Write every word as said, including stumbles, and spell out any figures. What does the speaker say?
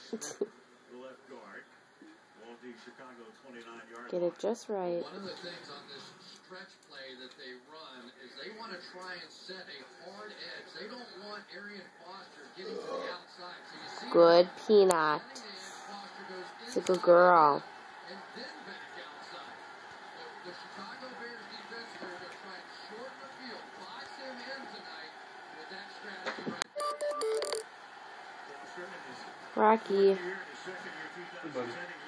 Get it just right. One of the things on this stretch play that they run is they want to try and set a hard edge. They don't want Arian Foster getting to the outside. So you see Good Peanut. It's a good girl. And then back outside. The, the Chicago Bears defense, they're going to try and shorten the field, box him in tonight with that strategy right. Rocky. Hey, buddy.